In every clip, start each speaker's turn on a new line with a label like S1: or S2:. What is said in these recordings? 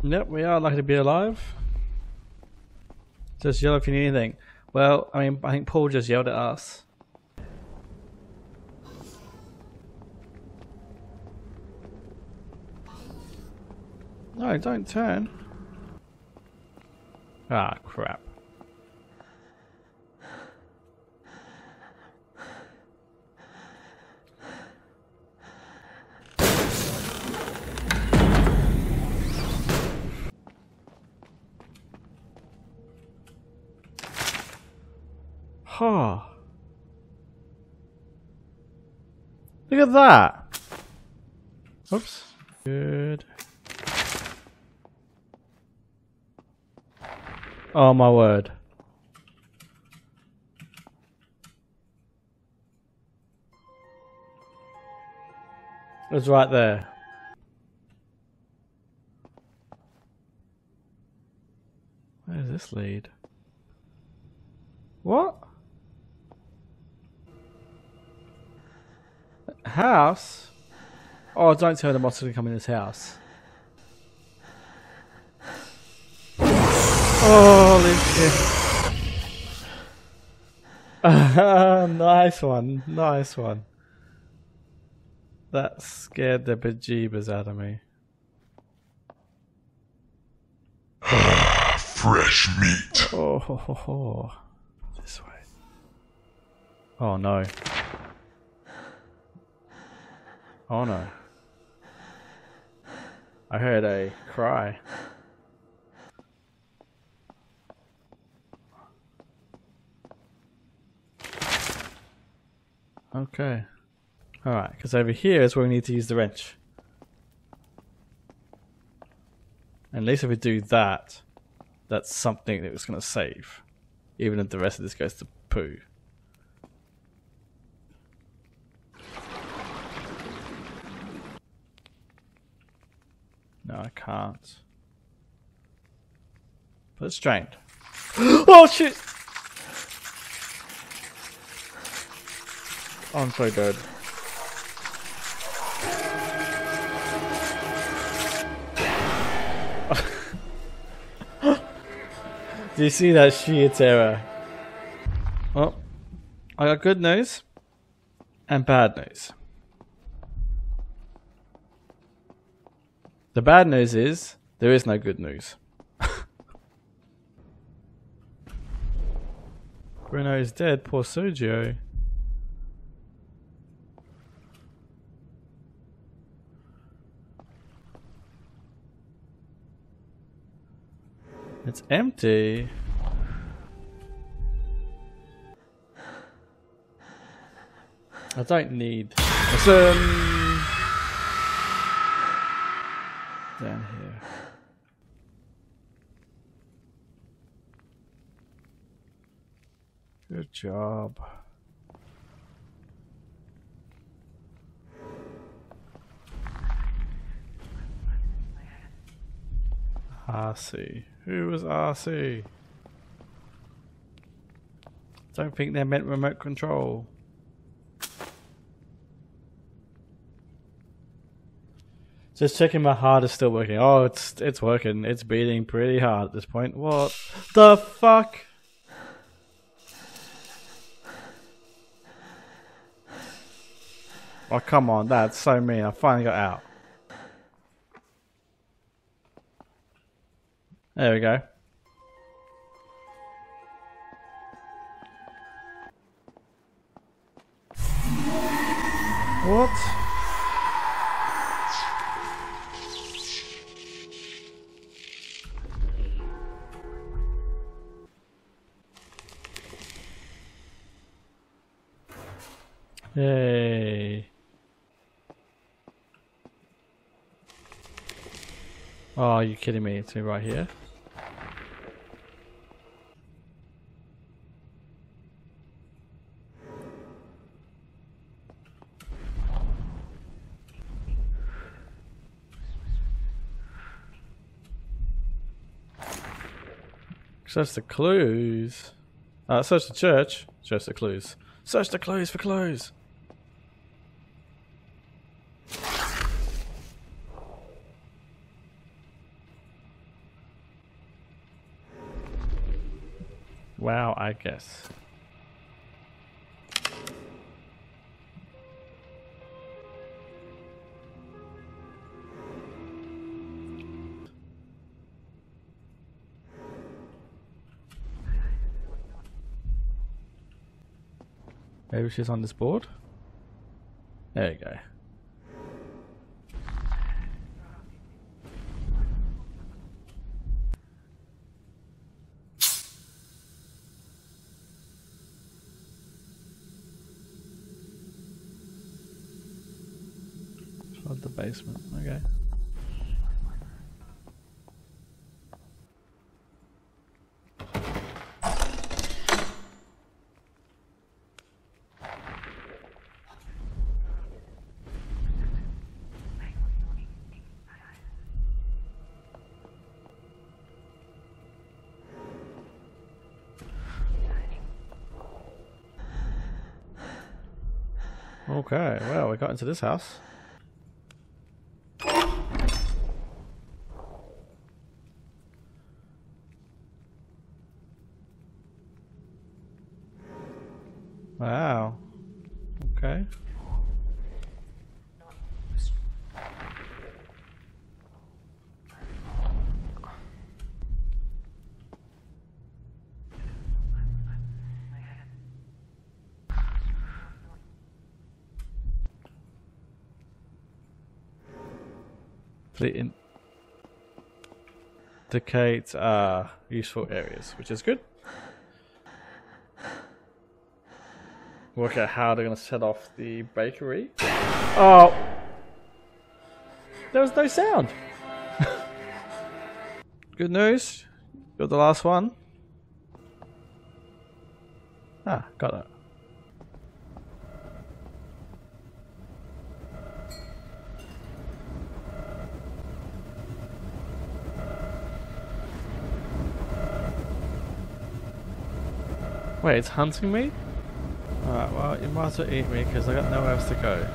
S1: Yep, we are lucky to be alive. Just yell if you need anything. Well, I mean, I think Paul just yelled at us. No, don't turn. Ah, crap. Ha! Look at that! Oops. Good. Oh my word. It was right there. Where does this lead? What? House? Oh, don't tell the monster to come in this house. Holy shit. Nice one. Nice one. That scared the bejeebers out of me.
S2: Fresh meat.
S1: Oh. This way. Oh no. Oh no. I heard a cry. Okay. Alright, because over here is where we need to use the wrench. And at least if we do that, that's something that it's going to save. Even if the rest of this goes to poo. No, I can't. But it's strained. Oh shit! Oh, I'm so dead. Do you see that sheer terror? Well, I got good news and bad news. The bad news is there is no good news. Bruno is dead, poor Sergio. It's empty. I don't need some down here. Good job. RC. Who was RC? Don't think they meant remote control. Just checking my heart is still working. Oh, it's working. It's beating pretty hard at this point. What the fuck? Oh, come on. That's so mean. I finally got out. There we go. What? Yay. Oh, are you kidding me? It's me right here. Search the clues. Search the church. Search the clues. Search the clues for clues. wow, I guess. Maybe she's on this board. There you go. Flood the basement. Okay. Okay, well, we got into this house. Wow. Okay. It indicates useful areas, which is good. Work out how they're going to set off the bakery. Oh! There was no sound! Good news. Got the last one. Ah, got it. Wait, it's hunting me? Alright, well, you might as well eat me because I got nowhere else to go.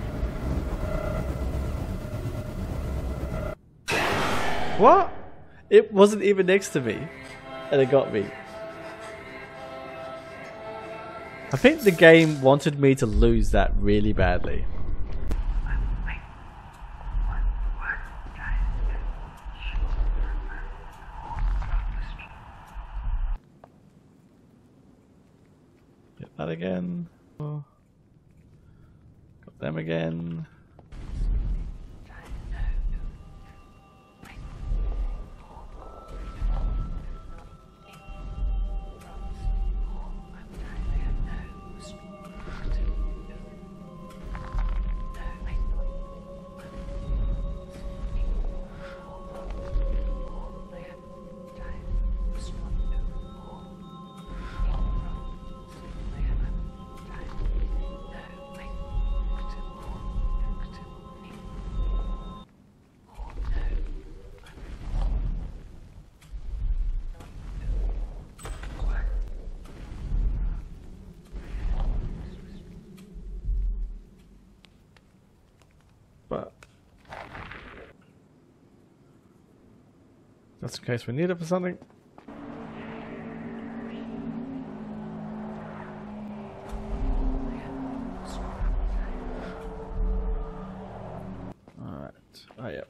S1: What? It wasn't even next to me and it got me. I think the game wanted me to lose that really badly. That again. Oh. Got them again. But that's in case we need it for something. Alright. Oh, yeah.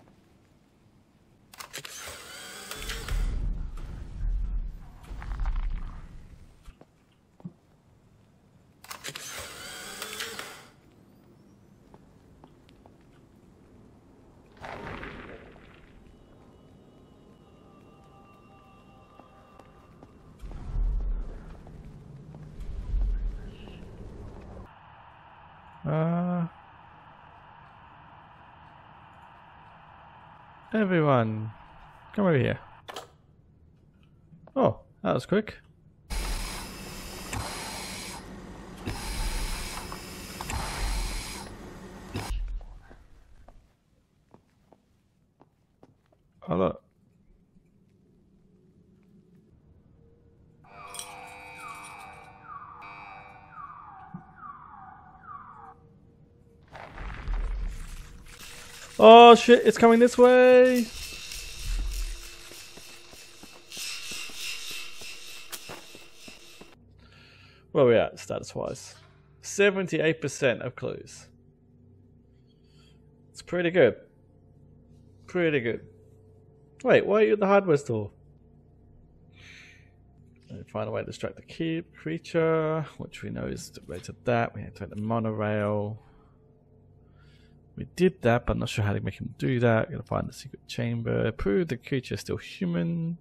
S1: Everyone, come over here. Oh, that was quick. Oh, look. Oh shit, it's coming this way! Where are we at status wise? 78% of clues. It's pretty good. Pretty good. Wait, why are you at the hardware store? Find a way to distract the creature, which we know is related to that. We had to take the monorail. We did that, but I'm not sure how to make him do that. We're gonna find the secret chamber. Prove the creature is still human.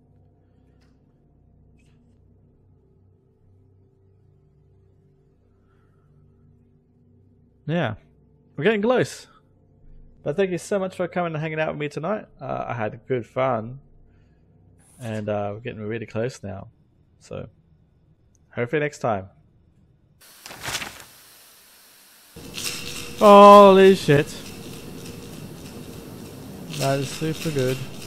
S1: Yeah, we're getting close. But thank you so much for coming and hanging out with me tonight. I had good fun, and we're getting really close now. So, hopefully next time. Holy shit. That is super good.